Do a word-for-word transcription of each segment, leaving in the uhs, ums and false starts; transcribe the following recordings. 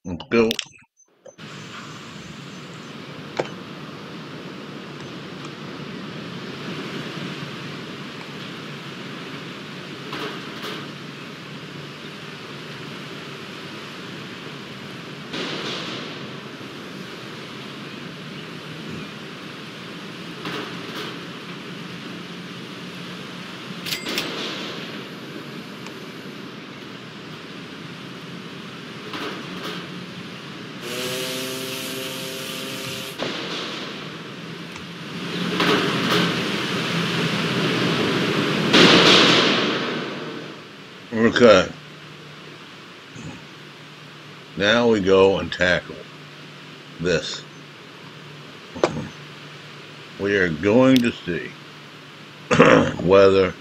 Let's go. Okay. Now we go and tackle this. We are going to see whether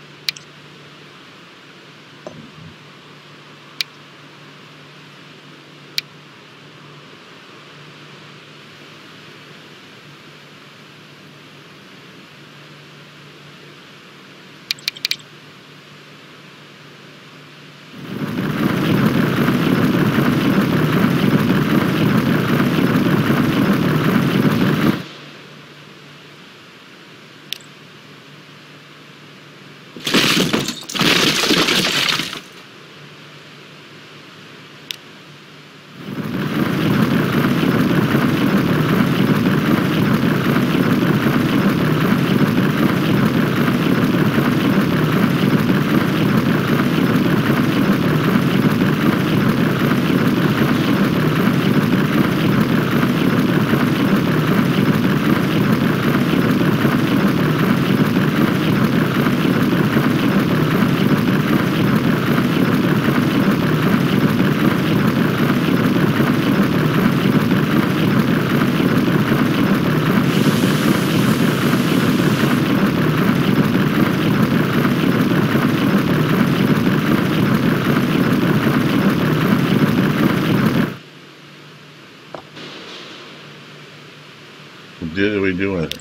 did we do anything.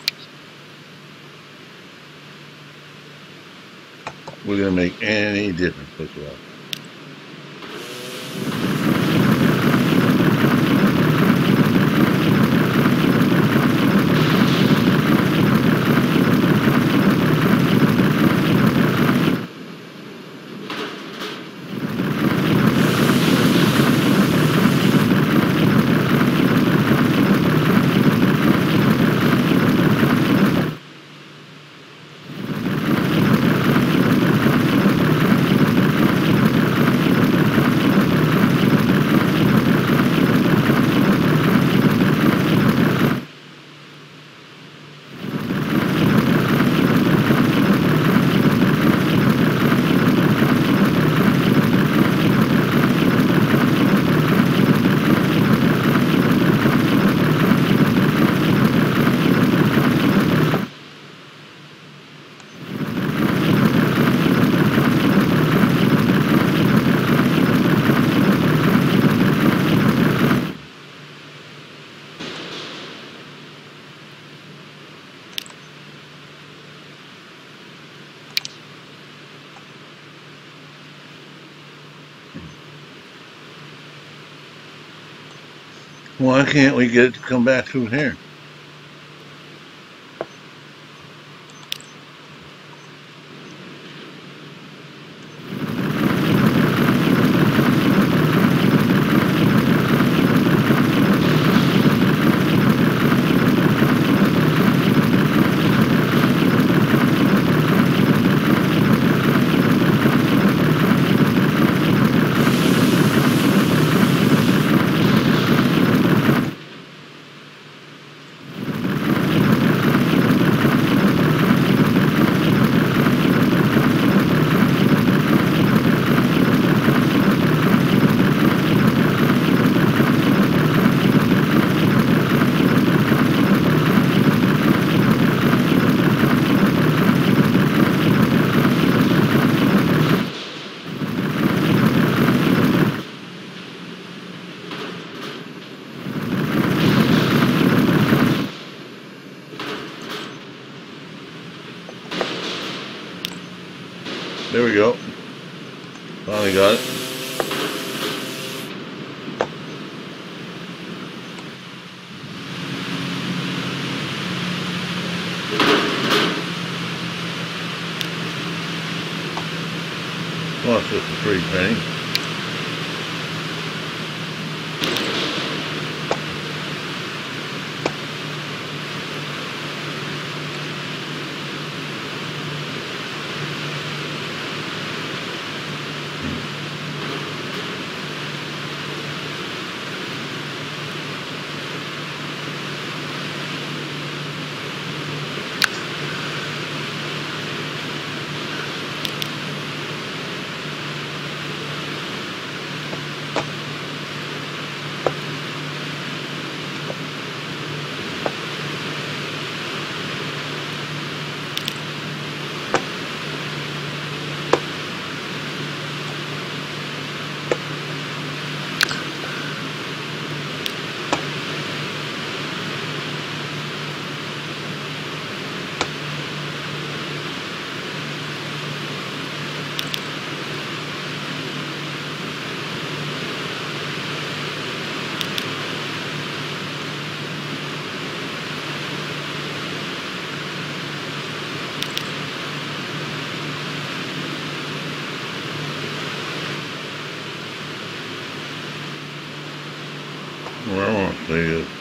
We're going to make any difference whatsoever. Why can't we get it to come back through here? There we go. Finally got it. Just a pretty penny. Where I want to see it.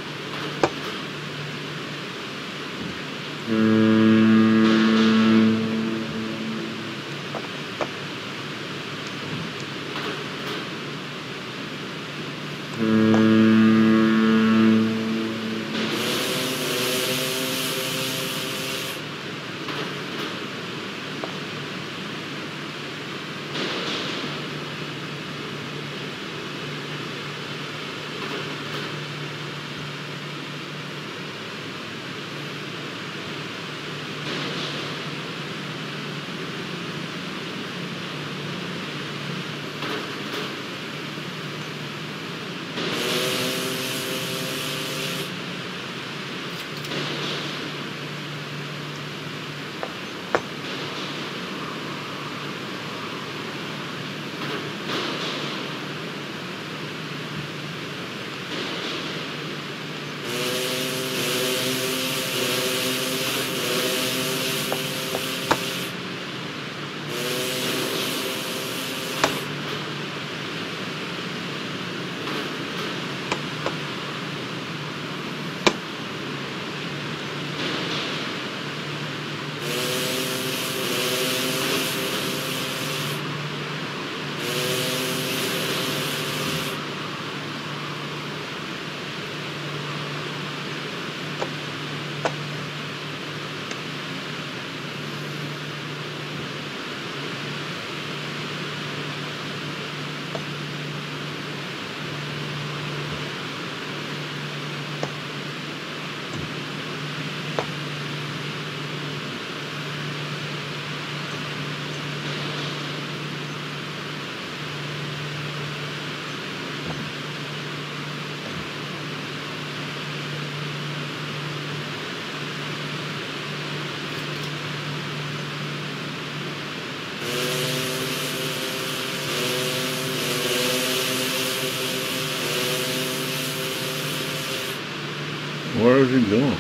Where is he going?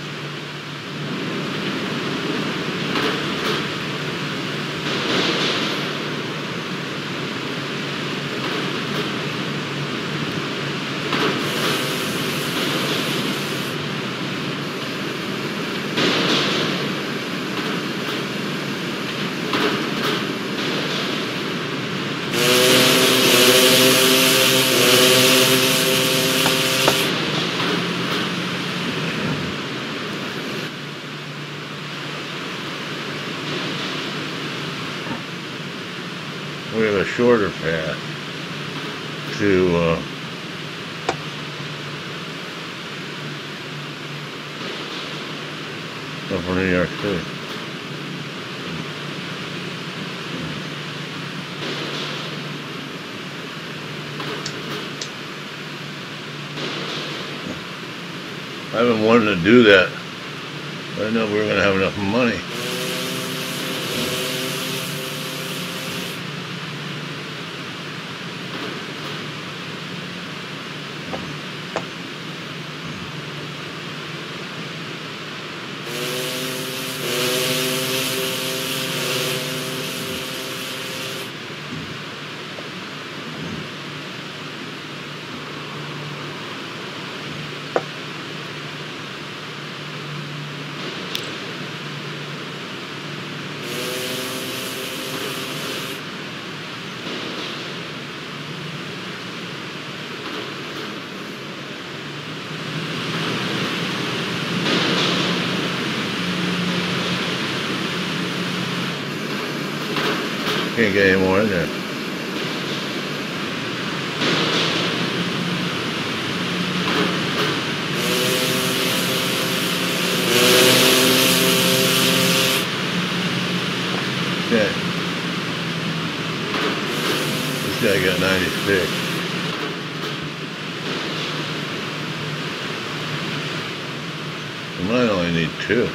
We have a shorter path to uh, upper New York City. I've been wanting to do that. I didn't know we were going to have enough money. Can't get any more in there. Okay. This guy got ninety-six. I might only need two.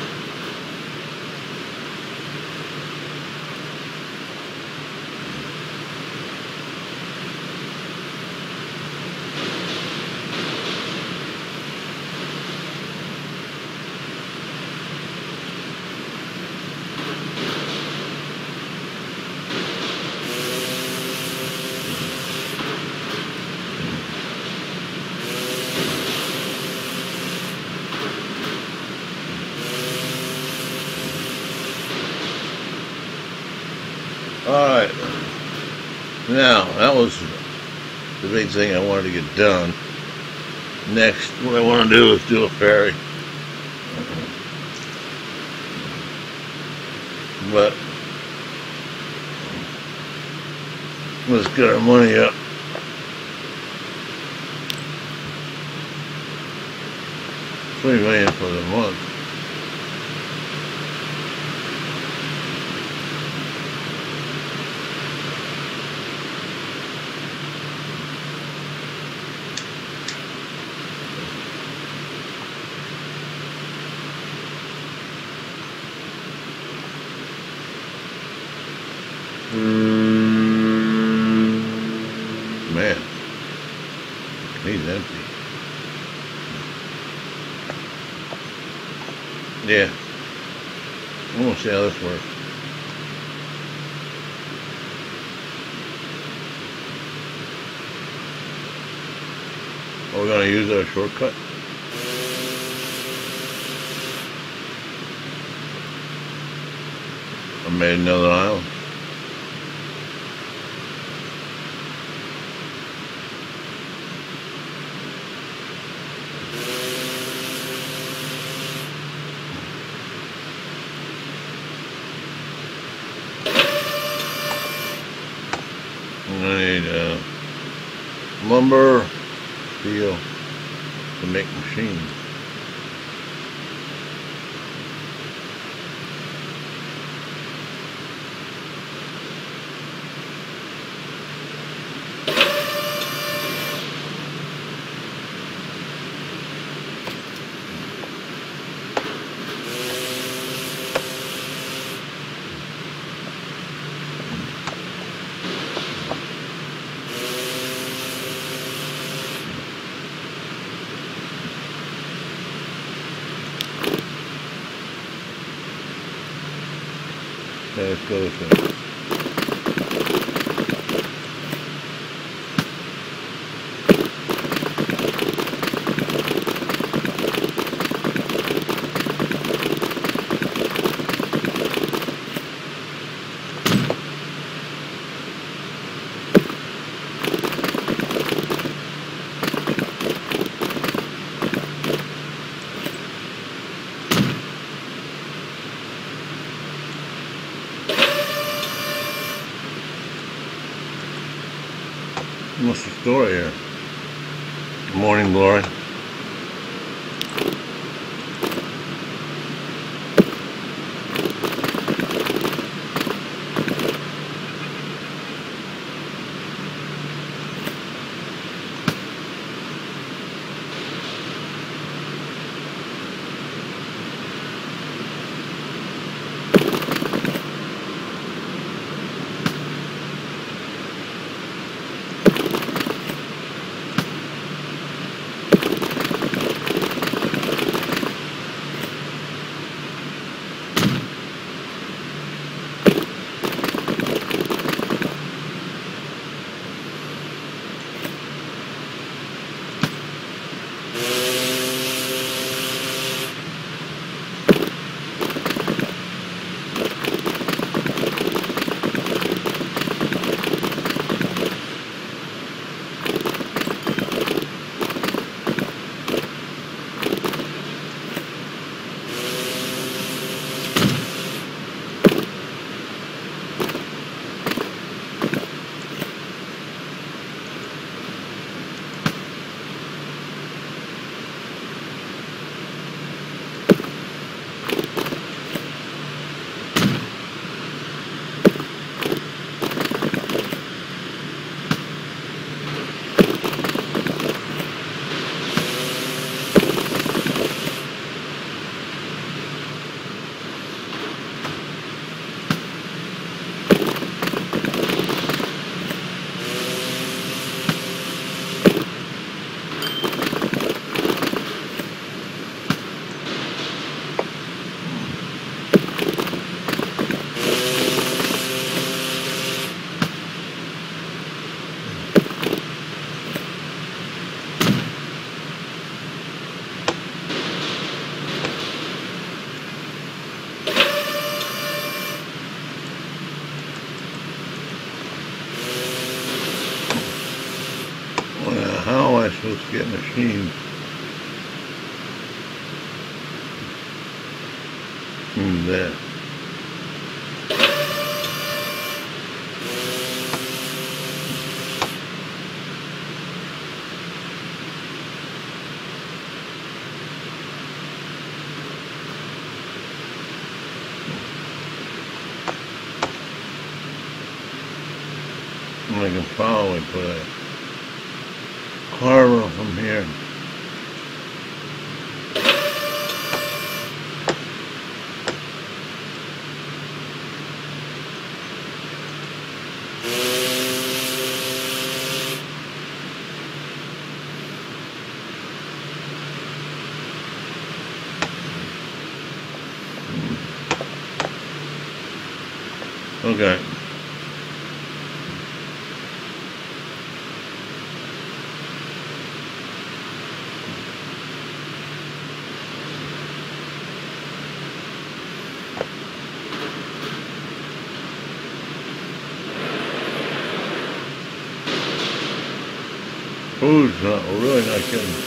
Alright, now that was the big thing I wanted to get done. Next, what I want to do is do a ferry. But let's get our money up. Three million for the month. Man, he's empty. Yeah, I want to see how this works. Are we going to use our shortcut? I made another island. I need uh, lumber, steel to make machines. Okay, let's go this way. What's the story here? Morning glory. supposed to get machined. Hmm, there. I can probably put a harbor from here. Okay. Food's not, we're really not getting.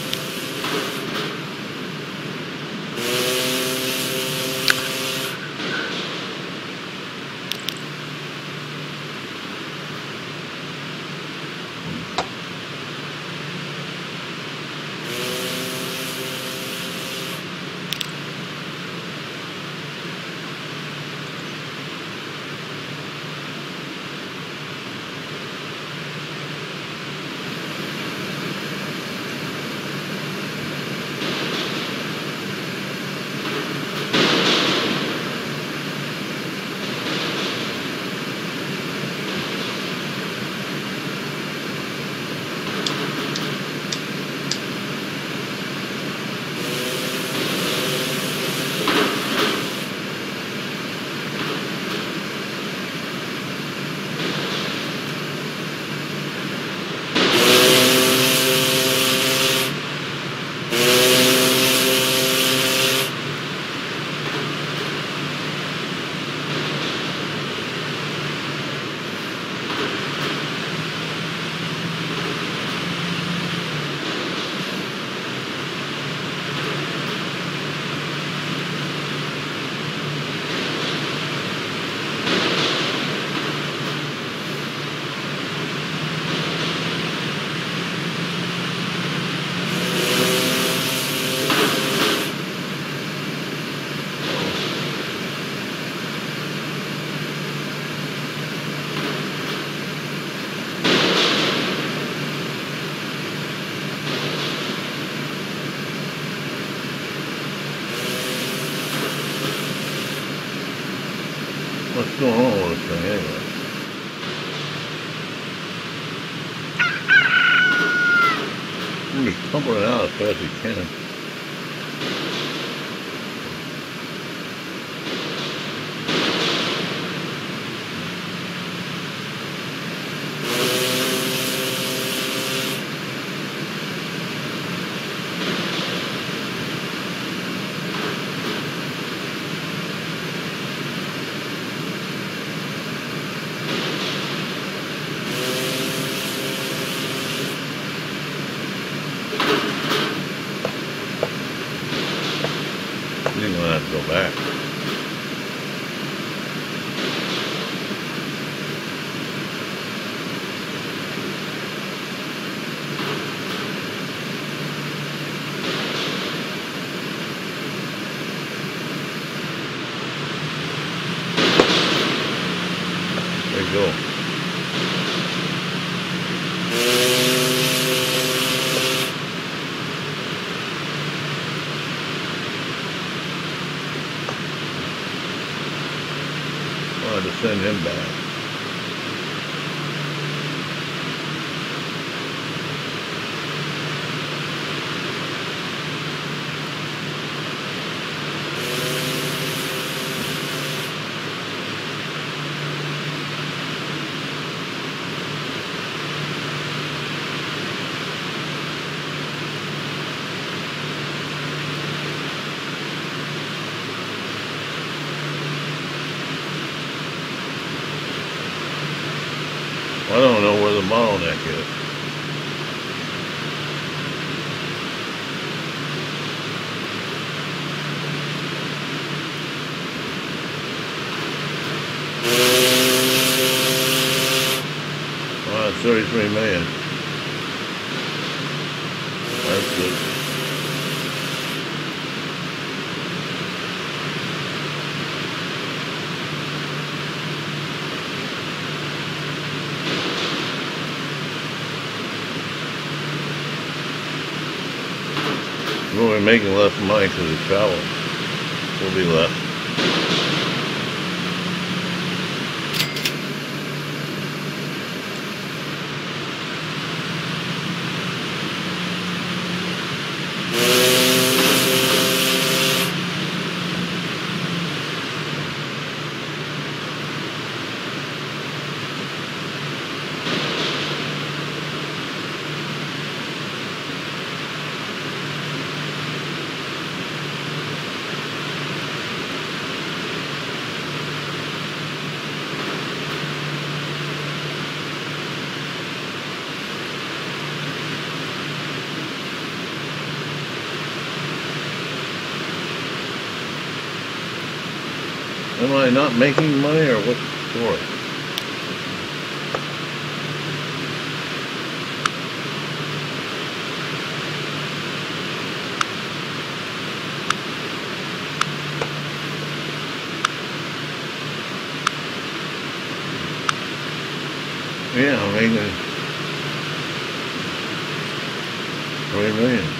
What's going on with this thing anyway? I'm just pumping it out as fast as you can. You're gonna have to go back. There you go. I had to send him back. I don't know where the bottleneck is. three million. That's good. We'll be making less money because of travel. Will be less. Am I not making money, or what's the story? Yeah, I'm making three million.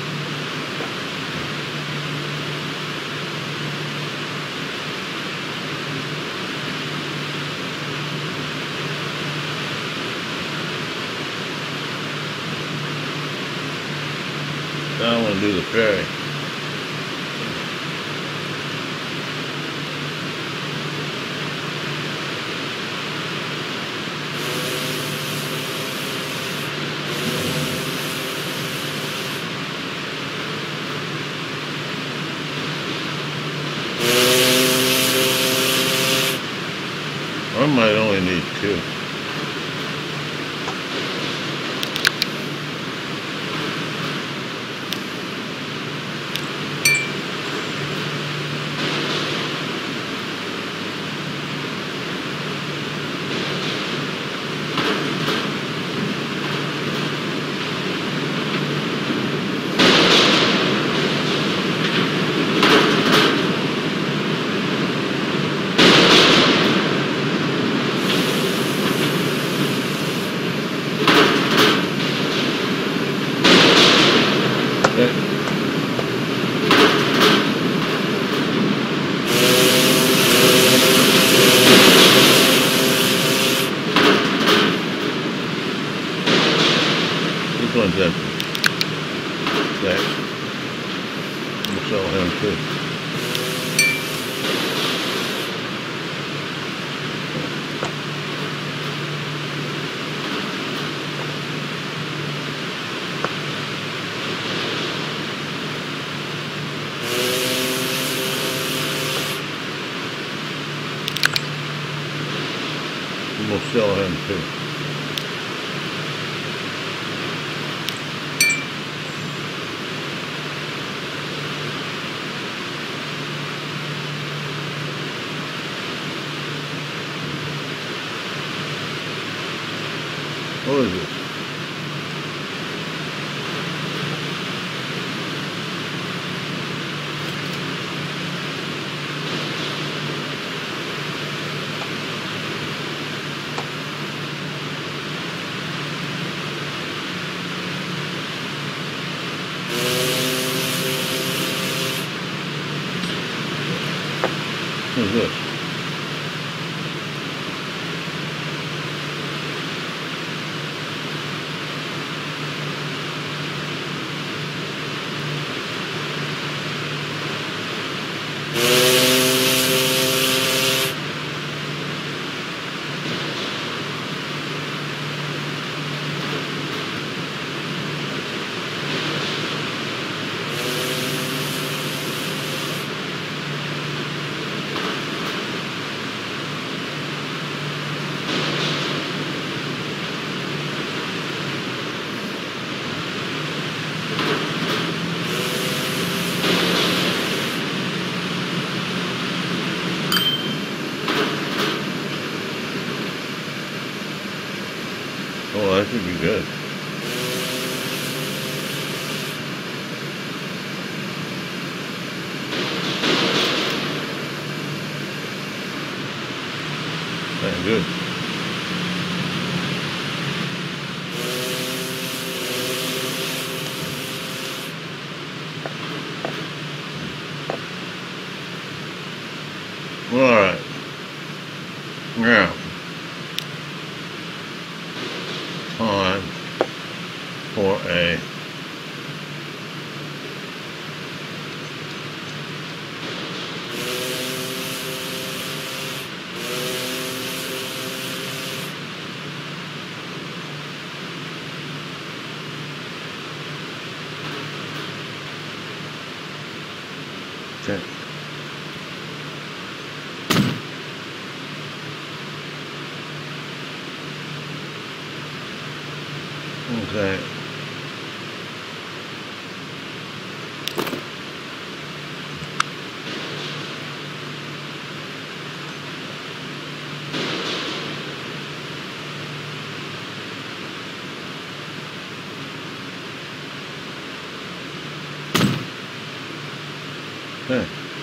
Now I want to do the ferry. I might only need two. This one's empty. Next. We'll sell him too. We'll sell him too. What is this? What is this? good. Very good. All right. Now, time for a okay. Okay. Okay.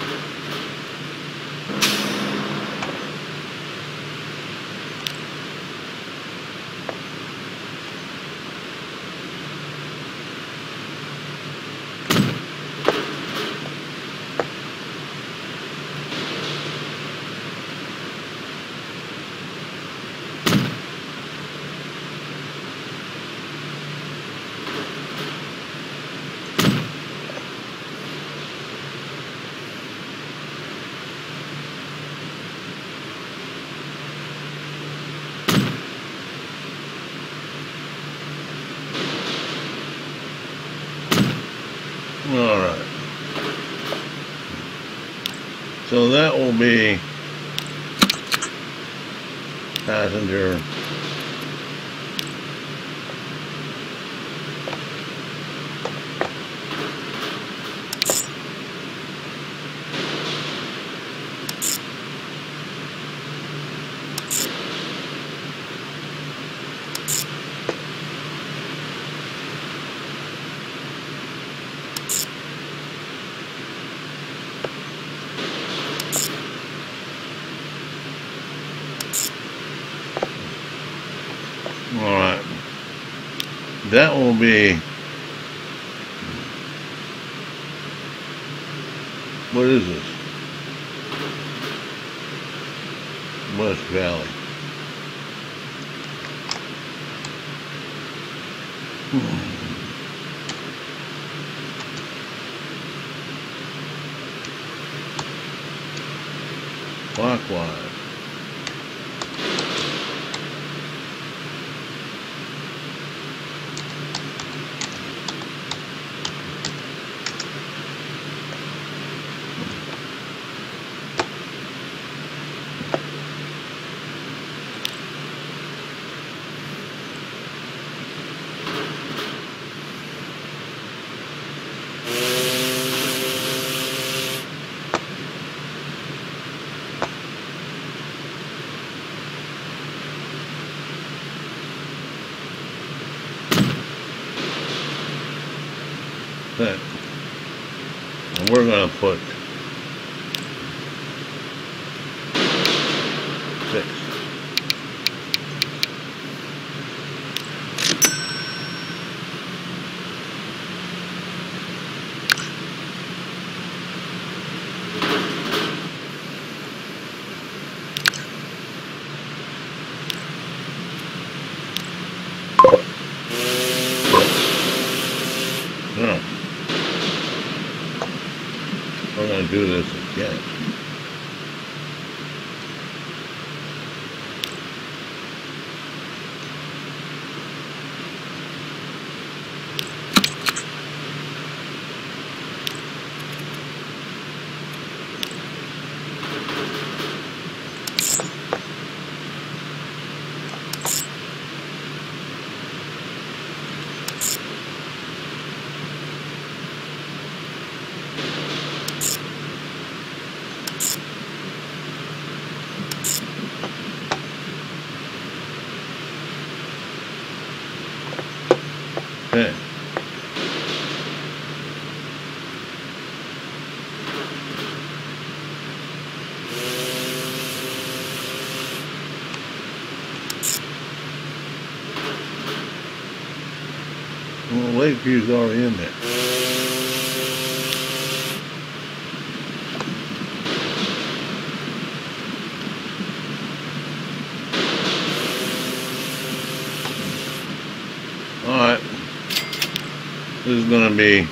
All right. So that will be passenger all right. That will be, what is this? West Valley. Hmm. Clockwise. Okay. And we're going to put six. No. We're going to do this again. Lakeview's already in there. Alright. This is gonna be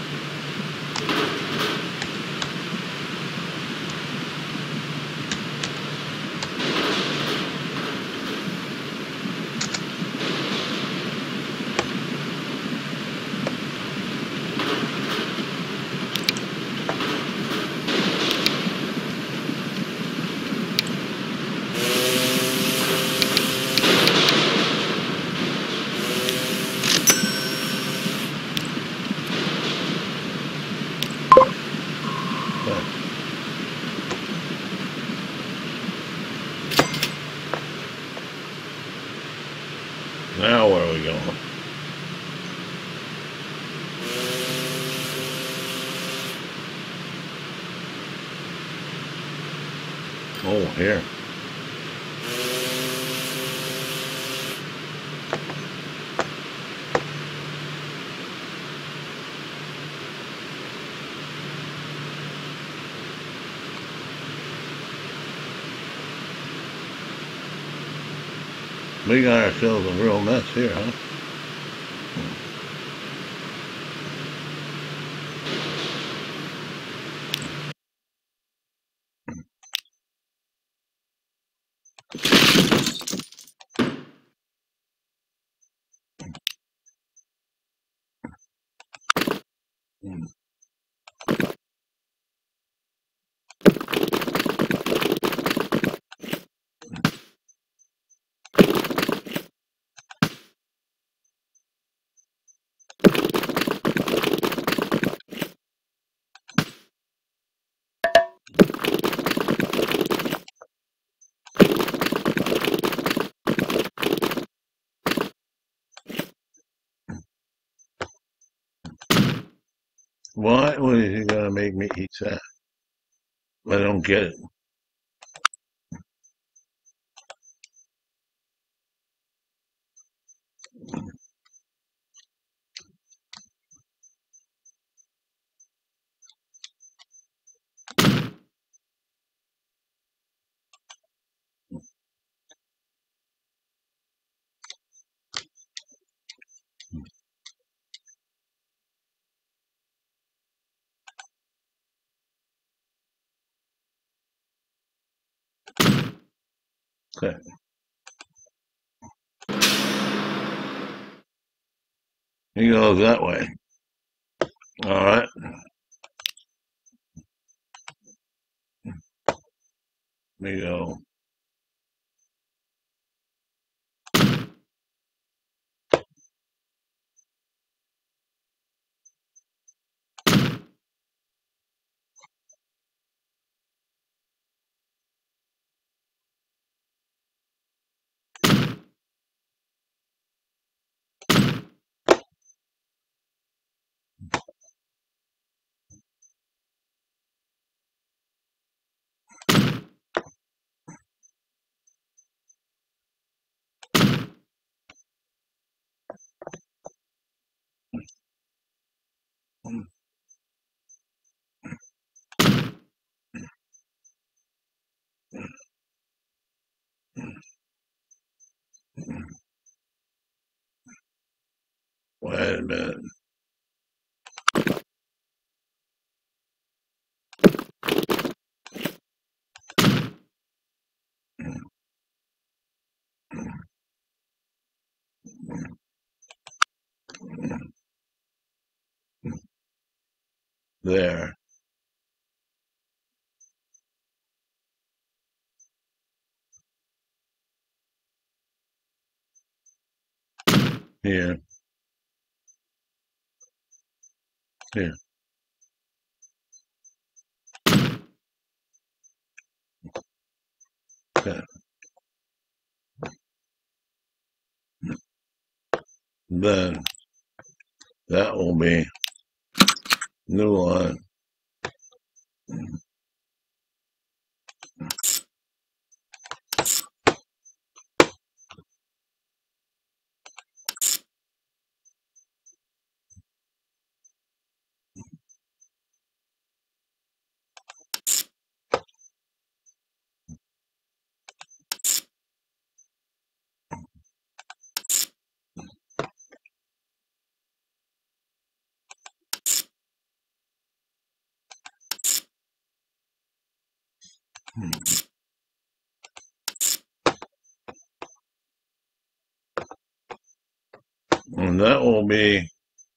now where are we going? Oh, here. We got ourselves a real mess here, huh? Why was he gonna make me eat that? I don't get it. Okay. He goes that way. All right. We go. Wait a minute. There. Here. Here. Okay. Then that will be new line. And that will be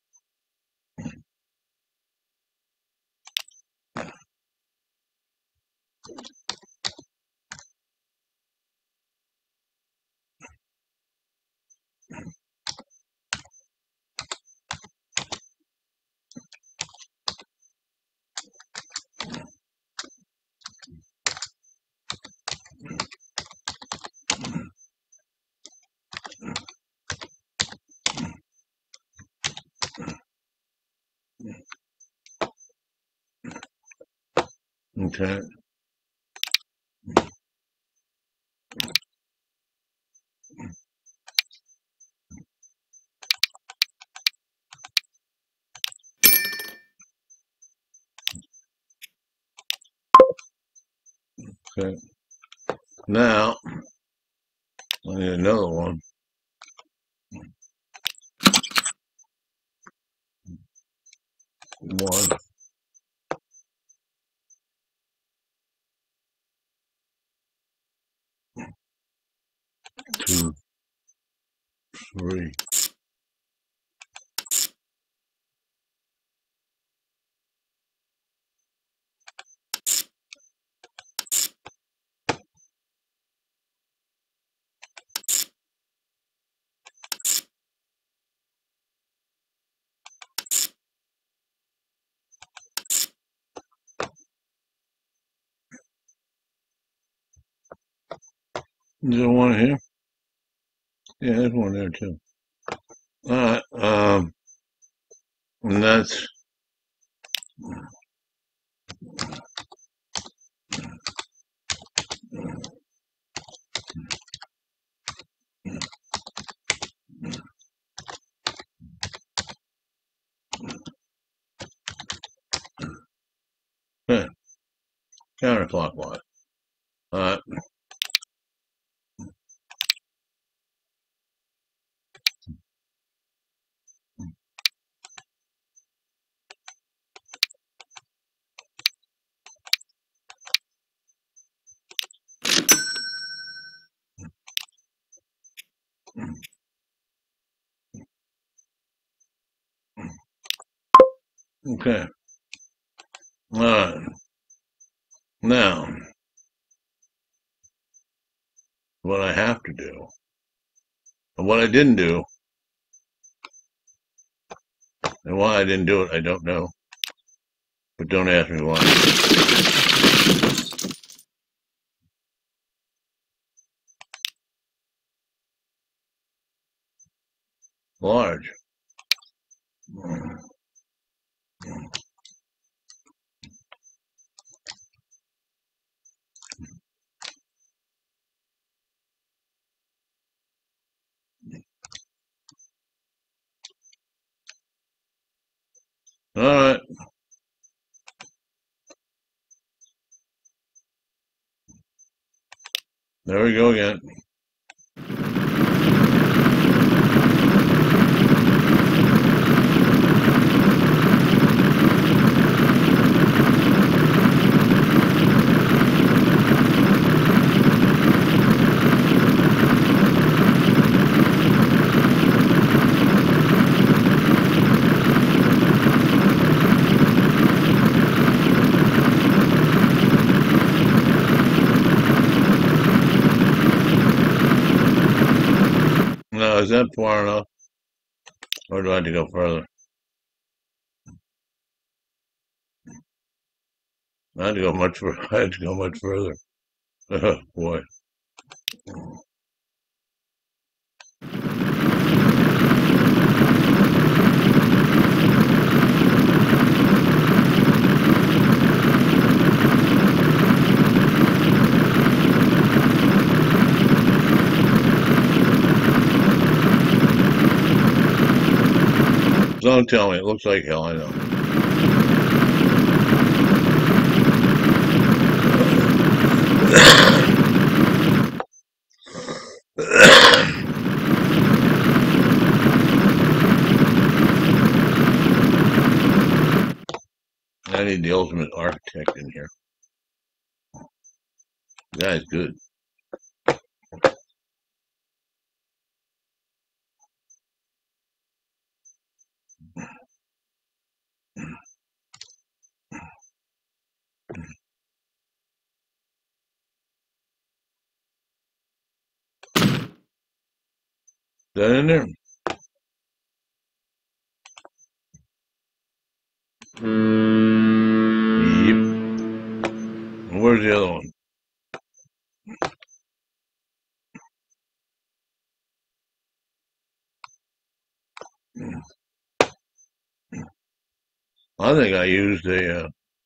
okay. Okay. Now I need another one. One, two, three. Is there one here? Yeah, there's one there too. All right. Um, and that's okay. Counterclockwise. All right. Okay. All right. Now, what I have to do, and what I didn't do, and why I didn't do it, I don't know. But don't ask me why. Large. All right. There we go again. Now, is that far enough? Or do I have to go further? I had to go much further. I had to go much further. Oh, boy. Don't tell me. It looks like hell. I know. I need the ultimate architect in here. Guy's good. Is that in there? Yep. Where's the other one? I think I used a. Uh,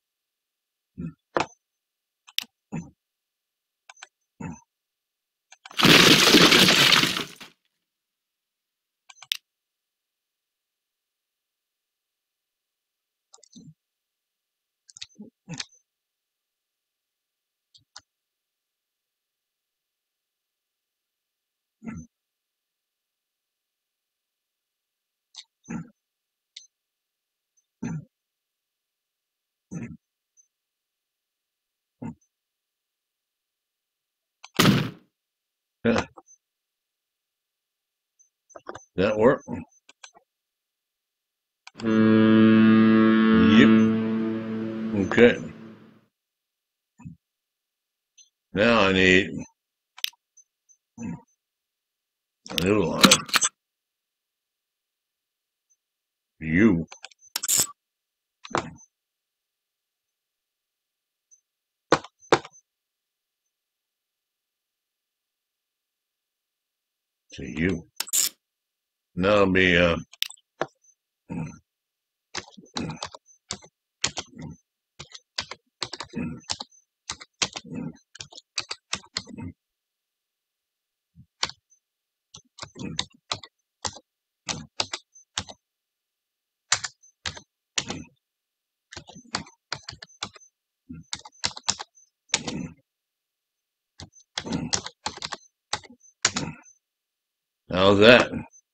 yeah, that work? Yep. Okay. Now I need a new line. You. To you. Now it'll be uh. How's that?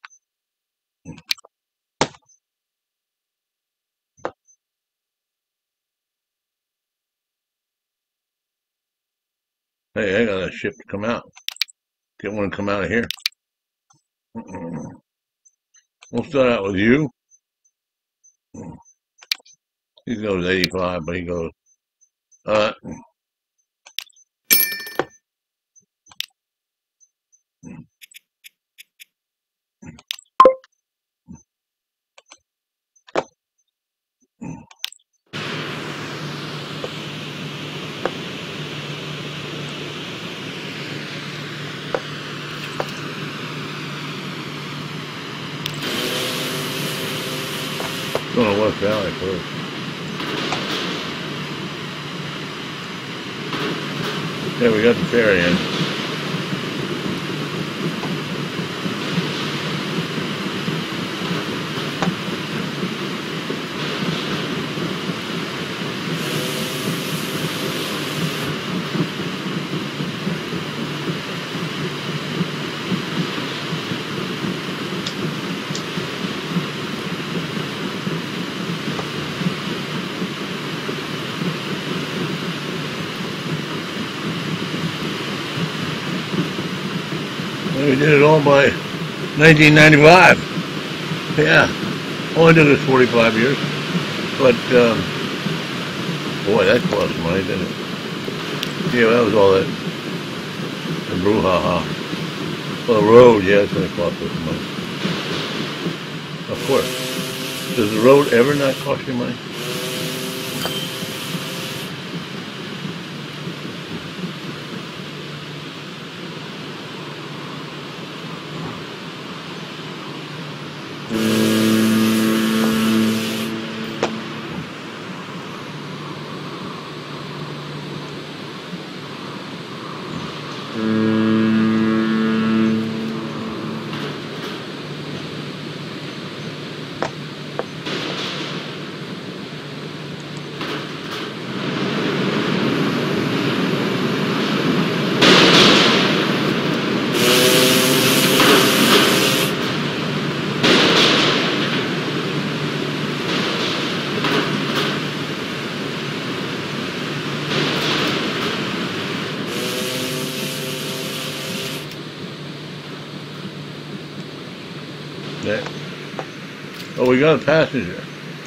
Hey, I got a ship to come out. Get one to come out of here. We'll start out with you. He goes eighty-five, but he goes. Uh. Going to West Valley first. Yeah, we got the ferry in. We did it all by nineteen ninety-five. Yeah. Only took us forty-five years. But, um, boy, that cost money, didn't it? Yeah, that was all that. The brouhaha. Well, the road, yeah, it's going to cost us money. Of course. Does the road ever not cost you money? we got a passenger.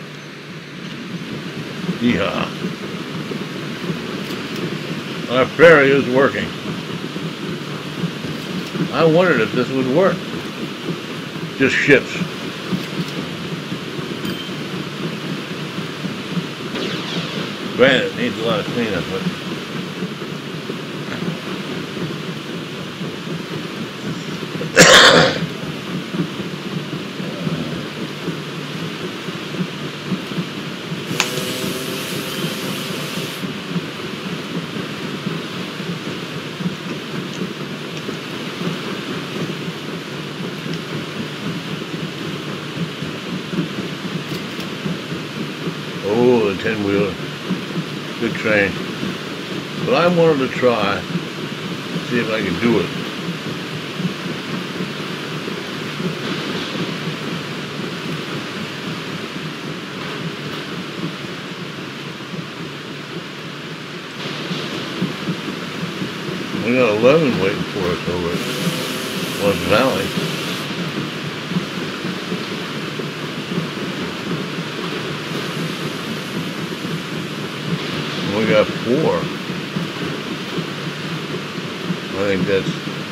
Yeehaw. Our ferry is working. I wondered if this would work. Just ships. Granted, it needs a lot of cleanup, but oh, the ten-wheeler. Good train. But I wanted to try, see if I can do it. We got eleven waiting for us over at West Valley. We got four. I think that's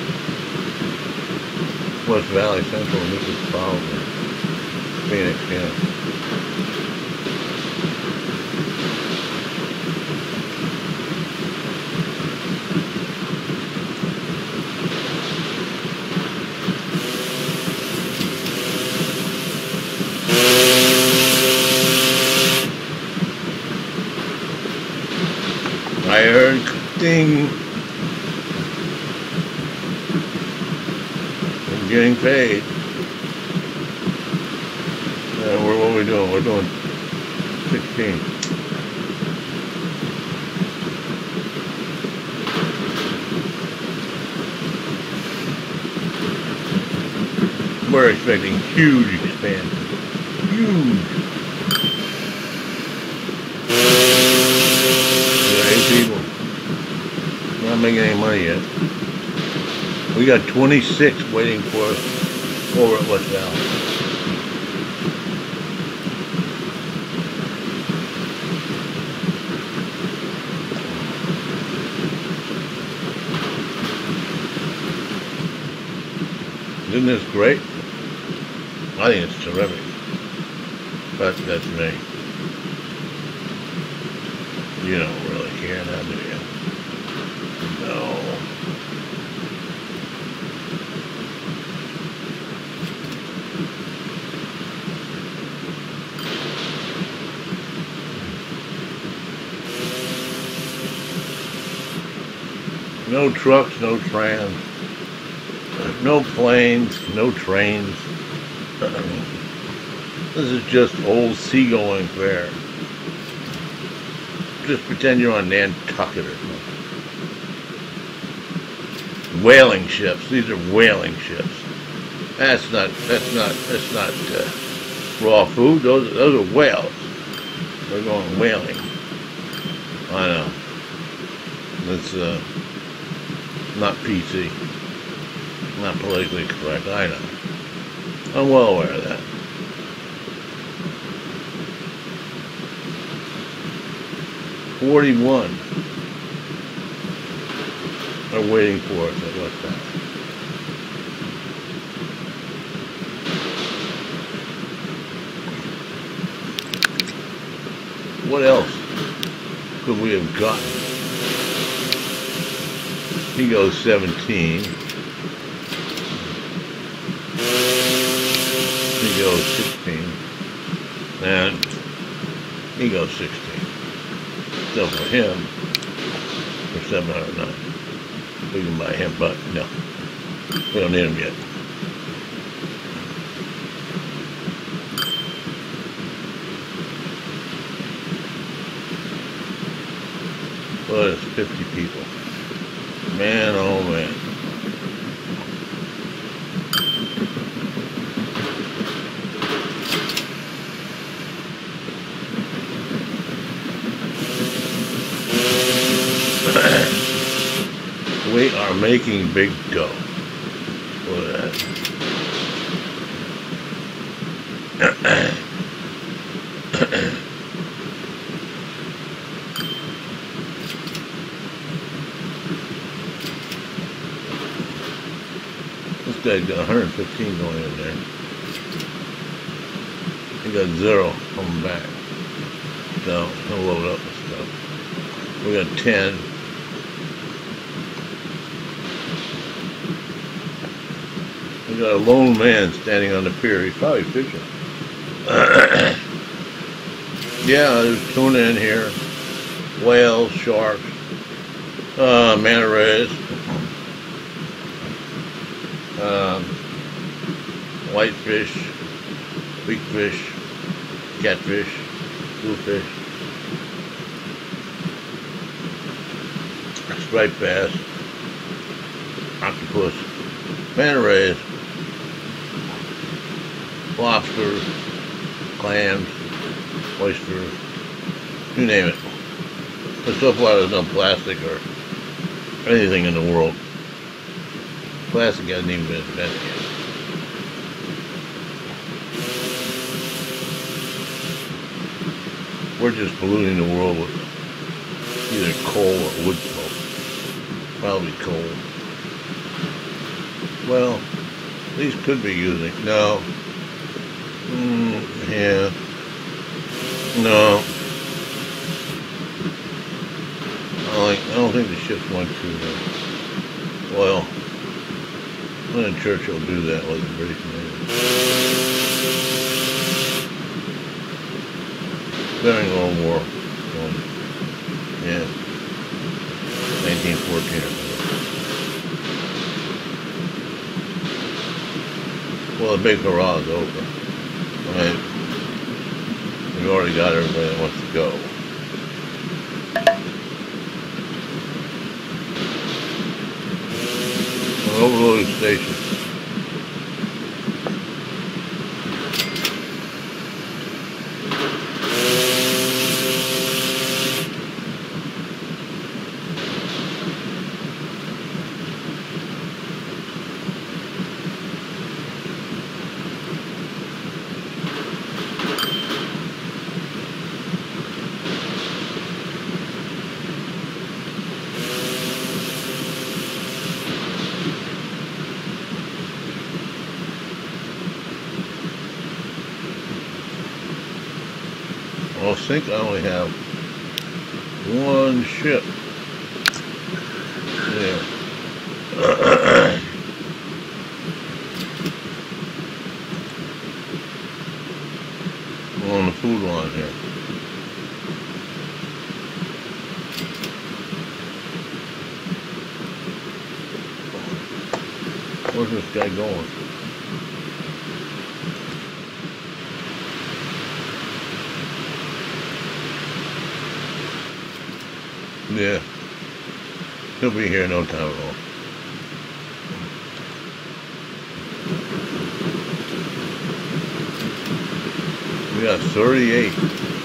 West Valley Central, and this is probably Phoenix, yeah. I heard ding. I'm getting paid. Uh, we're, what are we doing? We're doing sixteen. We're expecting huge expansion. Huge. People not making any money yet. We got twenty-six waiting for us over at West Valley. Isn't this great? I think it's terrific. But that's me. You don't really care now, do you? No. No trucks, no trams, no planes, no trains. This is just old seagoing fare. Just pretend you're on Nantucket or something. Whaling ships. These are whaling ships. That's not. That's not. That's not uh, raw food. Those. Those are whales. We're going whaling. I know. That's uh, not P C. Not politically correct. I know. I'm well aware of that. forty-one are waiting for us at West Valley. What else could we have gotten? He goes seventeen. He goes sixteen. And he goes sixteen. So for him, for seven hundred nine, we can buy him, but no, we don't need him yet. Well, it's fifty people. Man, oh man. We are making big dough. Look at that. guy's got one hundred fifteen going in there. He got zero coming back. So he'll load up and stuff. We got ten. We got a lone man standing on the pier. He's probably fishing. Yeah, there's tuna in here. Whales, sharks, uh, manta rays, um, whitefish, big fish, catfish, bluefish, striped bass, octopus, manta rays, lobsters, clams, oysters, you name it. But so far there's no plastic or anything in the world. Plastic hasn't even been invented yet. We're just polluting the world with either coal or wood smoke. Probably coal. Well, these could be using. No. Mm, yeah. No. I don't, think, I don't think the ships went to uh, oil. When Churchill do that with the British Navy. During World War One. Yeah. nineteen fourteen or so. Well, the big hurrah is over. I mean, we've already got everybody that wants to go. An overloaded station. I think I only have one ship there. On the food line here. Where's this guy going? Yeah, he'll be here no time at all. We got thirty-eight.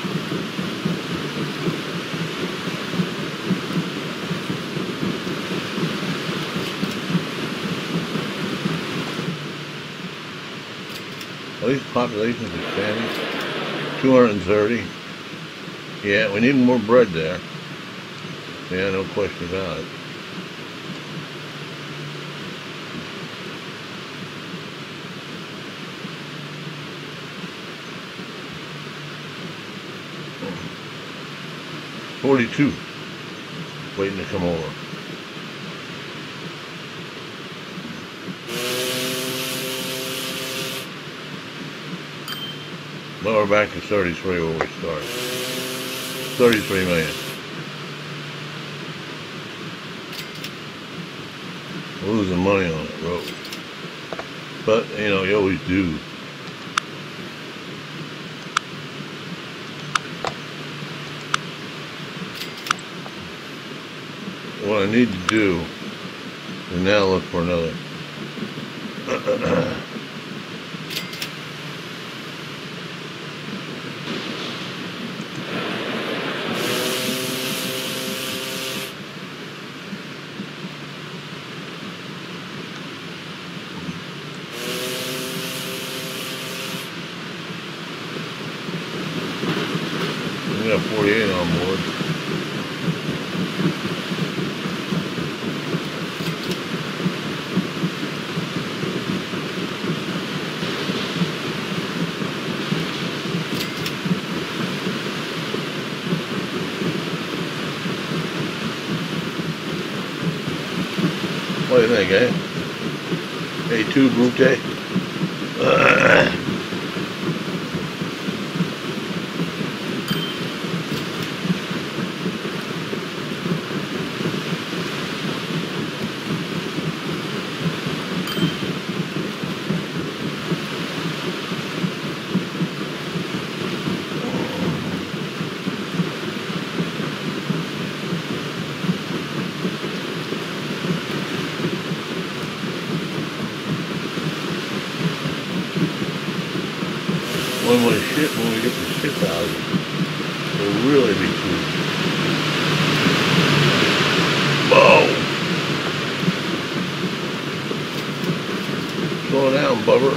At least population is expanding. two hundred thirty. Yeah, we need more bread there. Yeah, no question about it. Forty-two, waiting to come over. Now we're back to thirty-three where we started. thirty-three million. Losing money on that road, but you know you always do. What I need to do is now look for another. We got forty-eight on board. What do you think, eh? A two Brute? Uh, when we ship, when we get the ship out, it'll really be cool. Whoa! Slow down, Bubber.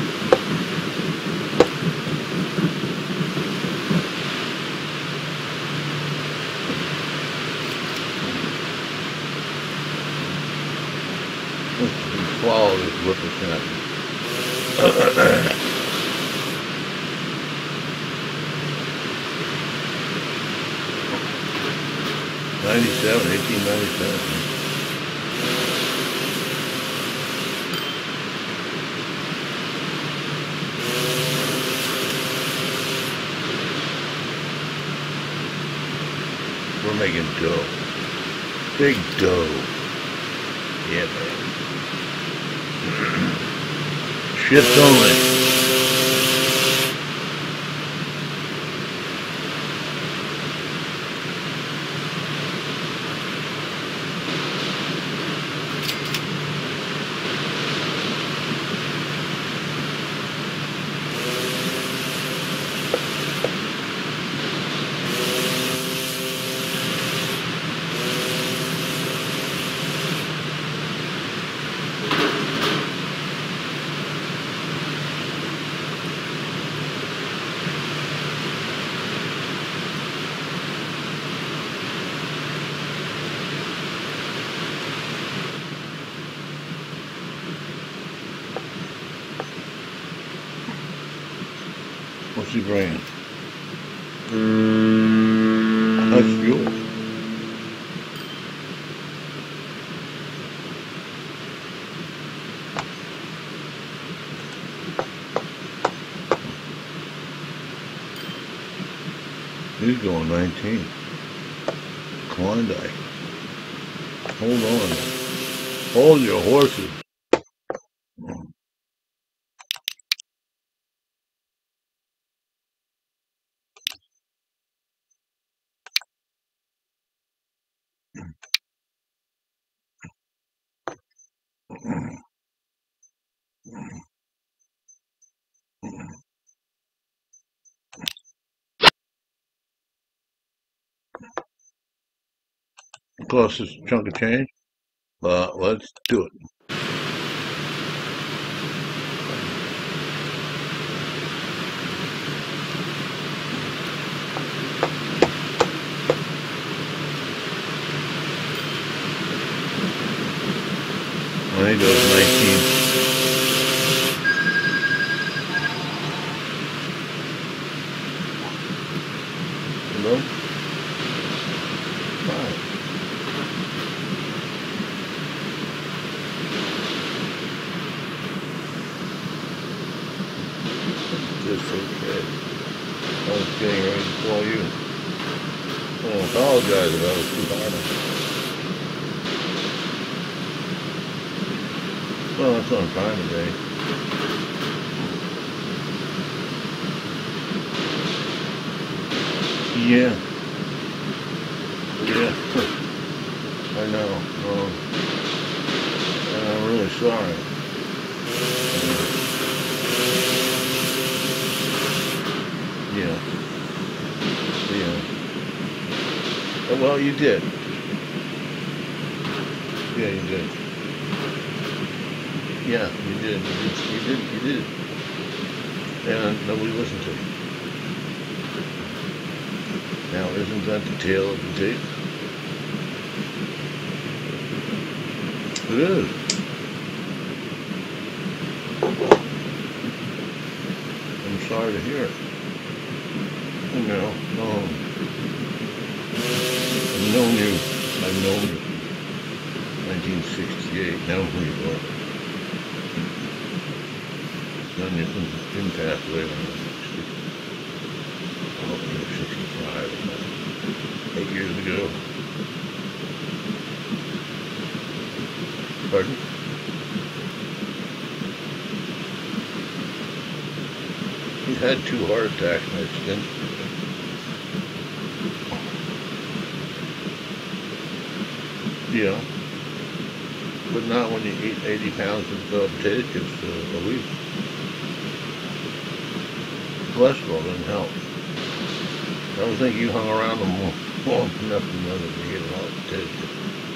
Let's swallow this whippersnapper. ninety-seven, eighteen ninety-seven. We're making dough. Big dough. Yeah, man. Ships only. What's he bringing? That's fuel. He's going nineteen. Klondike. Hold on. Hold your horses. Closest chunk of change? Uh, let's do it. I think it was nineteen. Hello? Five. Just okay. I was getting ready to call you. I apologize if I was too hard on you. Well, that's what I'm trying to be. Yeah. Yeah. I know. Um, and I'm really sorry. Yeah. Yeah. Well, you did. Yeah, you did. Yeah, you did. You did. You did. You did. And nobody listened to you. Now, isn't that the tail of the tape? It is. I'm sorry to hear it. You know, um, I've known you. I've known you. I nineteen sixty-eight. Now we go. Son didn't pass away when I was sixty-five, eight years ago. Pardon? He's had two heart attacks in that stint. Yeah. But not when you eat eighty pounds of uh, potato chips uh, a week. Cholesterol doesn't help. I don't think you hung around them long enough to know that you get a lot of potato chips.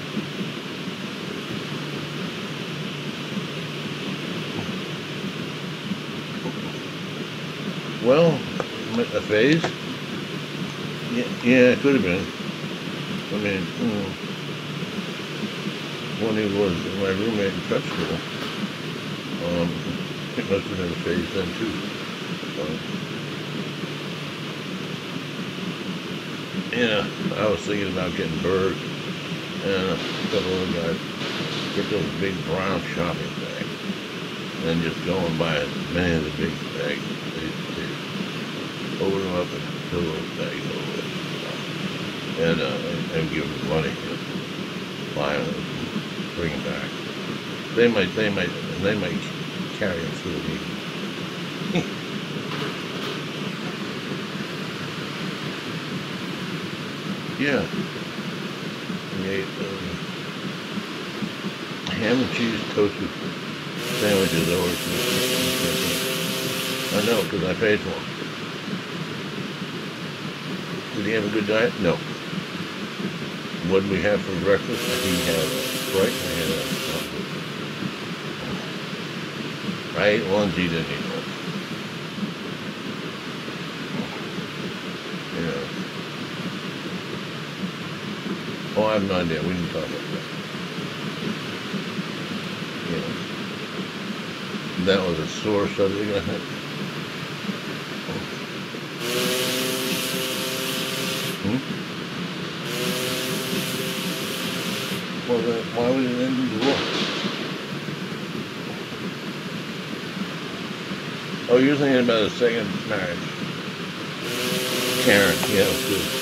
Well, a phase? Yeah, yeah, it could have been. I mean, you know, when he was my roommate in prep school, um, it must have been a phase then too. Um, yeah, I was thinking about getting birds, and a couple of guys get those big brown shopping bags, and just go and buy as many of the big bags as they take. Open them up and fill those bags over with stuff, and uh, and give them money, just buy them, and bring them back. They might, they might, they might carry them through the evening. Yeah. We ate um, ham and cheese toasted sandwiches over to I know, because I paid for them. Did he have a good diet? No. What did we have for breakfast? He had Sprite and I had a chocolate. I ate lunch, he didn't eat lunch. Yeah. Oh, I have no idea. We didn't talk about that. Yeah. That was a sore subject, I think. Hmm? Well, then, why would it end the war? Oh, you're thinking about a second marriage. Karen, yeah, it was good.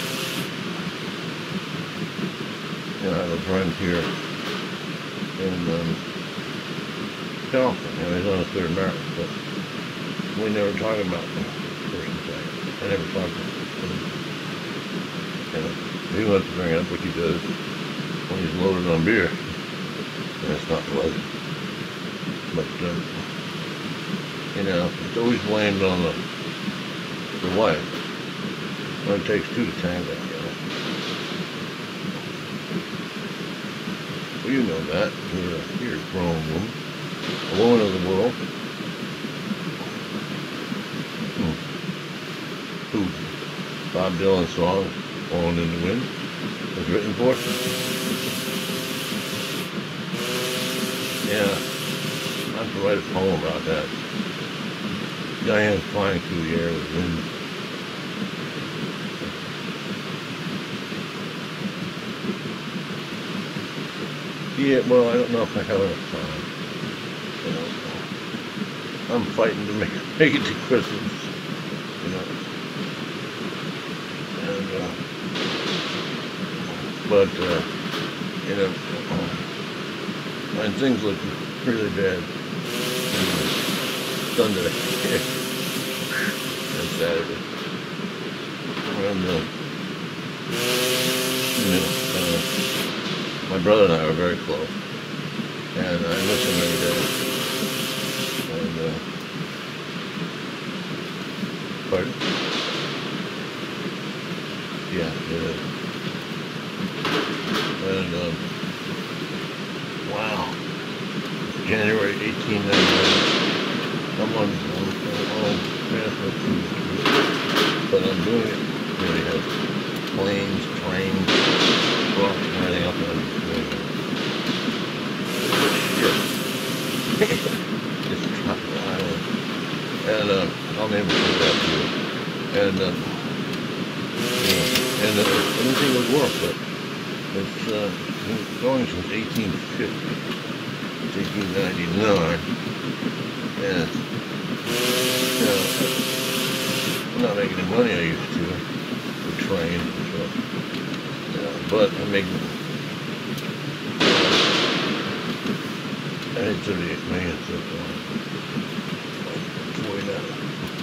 You know, I have a friend here in um, California. You know, he's on his third marriage, but we never talk about first and second. I never talk about it. You know, he wants to bring it up, which he does when he's loaded on beer, and it's not pleasant. But um, you know, it's always blamed on the the wife. Well, it takes two to tango, you know. Well, you know that. You're a, you're a grown woman, a woman of the world. Hmm. Who Bob Dylan's song, "Blowing in the Wind," was written for? Yeah, I have to write a poem about that. Diane flying through the air with wind. Yeah, well, I don't know if I have enough time. You know, I'm fighting to make, make it to Christmas. You know, and uh, but uh, you know, when things look really bad, Sunday and Saturday, and uh, you know. Uh, My brother and I are very close, and I miss him every day. And, uh, pardon? Yeah, it is. And, um, wow, January eighteen ninety-nine. I'm on, I'm, I'm on transfer cruise, but I'm doing it. You know, you have planes, trains, trucks, and everything else. And it's a tropical island, and uh, I'll name it that to you. And uh, you know, and uh, everything would work, but It's uh, been going since eighteen fifty. It's eighteen ninety-nine. And, you know, I'm not making the money I used to with trains and stuff. Yeah, but I make, I had thirty-eight million so far. forty-nine.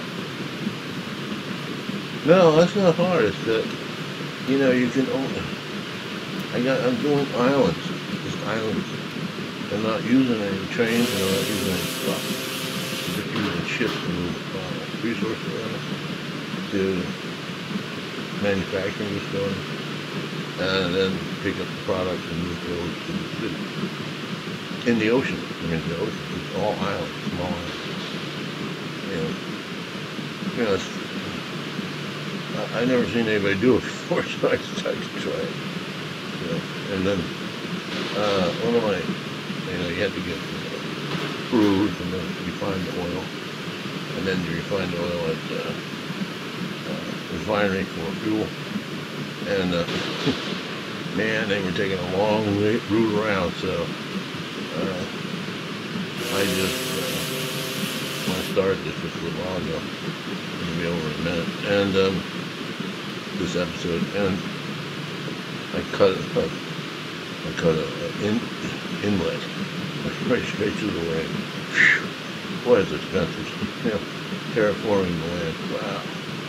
No, that's not hard. It's that, you know, you can only, I got, I'm doing islands, just islands. I'm not using any trains and I'm not using any trucks. I'm just using ships to move uh, resources around to manufacturing facilities and then pick up the products and move those to the city. In the ocean, I mean, the ocean, it's all islands, small islands. You know, you know, it's, I, I never seen anybody do it before, so I decided to try it. You know, and then uh, one of my, you know, you had to get uh, crude and then refine the oil, and then you refine the oil at uh, uh, refinery for fuel. And uh, man, they were taking a long route around, so uh, I just uh, when I started this just a little while ago, it'll be over in a minute, and um, this episode, and I cut a, I cut a, a in, inlet right straight through the land. Whew. Boy, it's expensive. You know, terraforming the land. Wow.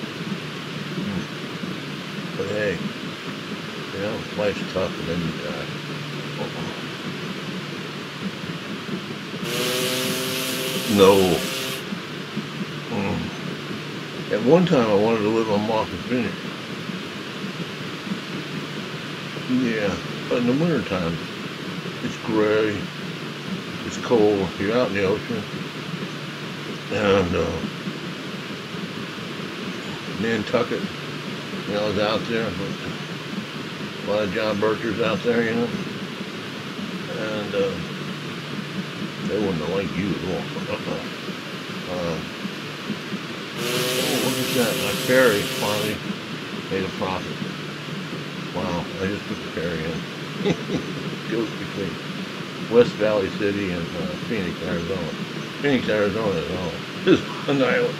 But hey, you know, life's tough and then you die. No. Mm. At one time I wanted to live on Martha's Vineyard. Yeah, but in the wintertime, it's gray, it's cold, you're out in the ocean, and uh, Nantucket, you know, I was out there, a lot of John Birchers out there, you know, and uh, they wouldn't have liked you at all. uh, oh, look at that, my ferry finally made a profit. Wow, I just put the ferry in. It goes between West Valley City and uh, Phoenix, Arizona. Phoenix, Arizona is all. Is one island.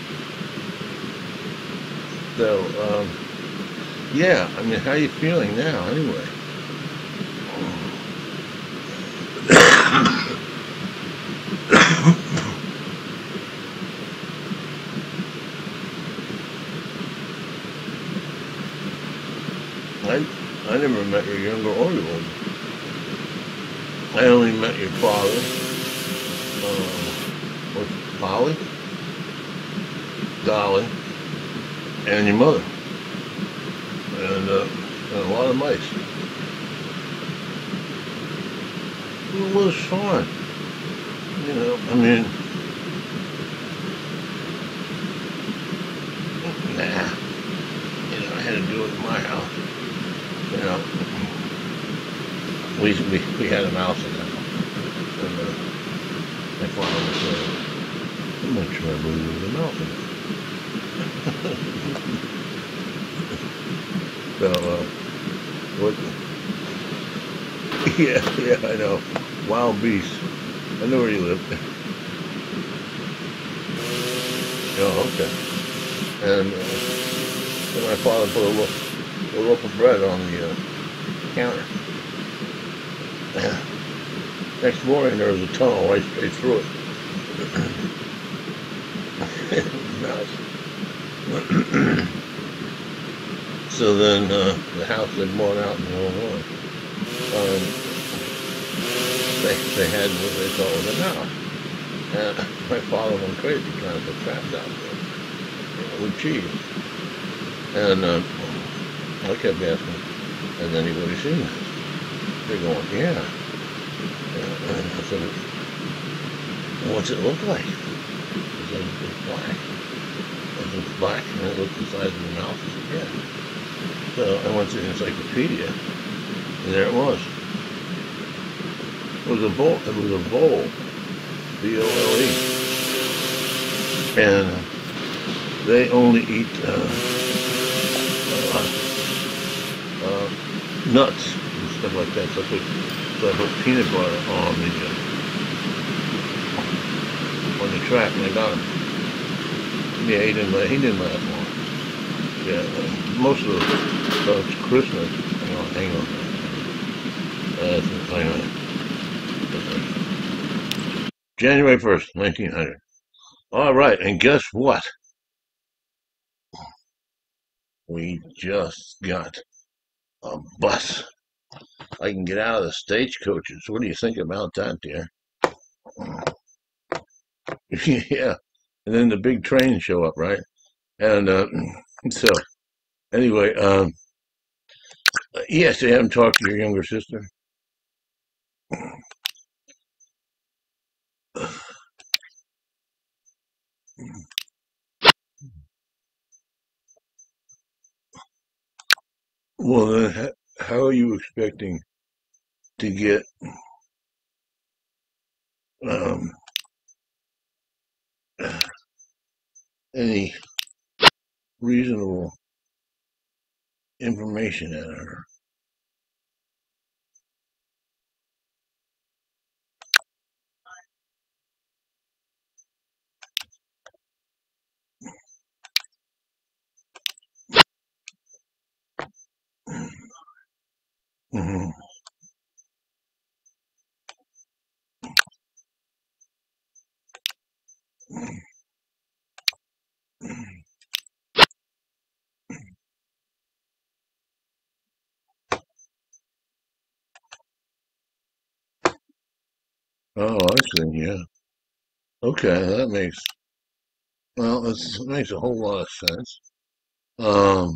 So, um, yeah, I mean, how are you feeling now, anyway? I, I never met your younger or your older. I only met your father. Uh, what's Polly? Dolly. And your mother. And, uh, and a lot of mice. It was fun. You know, I mean, nah. You know, I had to do it in my house. You know, we, we, we had a mouse in the house. And uh, my father was saying, I'm not sure I believe there was a mouse in it. So, uh, what? Yeah, yeah, I know. Wild beast. I know where you live. Oh, okay. And uh, then my father put a loaf, a loaf of bread on the uh, counter. Next morning, there was a tunnel right straight through it. Nice. So then uh, the house they bought out in Illinois, um, they, they had what they thought was a house. And my father went crazy trying to put traps out there, you know, with cheese. And uh, I kept asking, has anybody seen this? They're going, yeah. And I said, what's it look like? He said, it's black. It's black, and it looked the size of the mouth. I said, yeah. So I went to the encyclopedia, and there it was. It was a bowl. It was a vole, V O L E, and they only eat uh, uh, uh, nuts. stuff like that. So I put, so I put peanut butter on the uh, on the track, and I got him. Yeah, he didn't. He didn't last long. Yeah, uh, most of the so it's Christmas. Hang on, hang on. Uh, hang on. January first, nineteen hundred. All right, and guess what? We just got a bus. I can get out of the stagecoaches. What do you think about that, dear? Yeah. And then the big trains show up, right? And uh, so, anyway, um, yes, you haven't talked to your younger sister. Well, then, how are you expecting to get um, any reasonable information out of her? Hmm. Oh, I see. Yeah. Okay, that makes well, it makes a whole lot of sense. Um,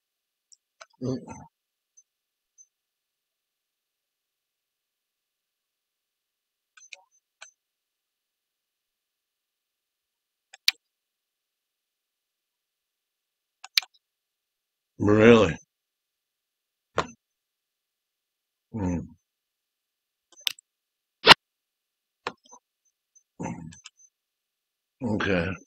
really. Mm, okay.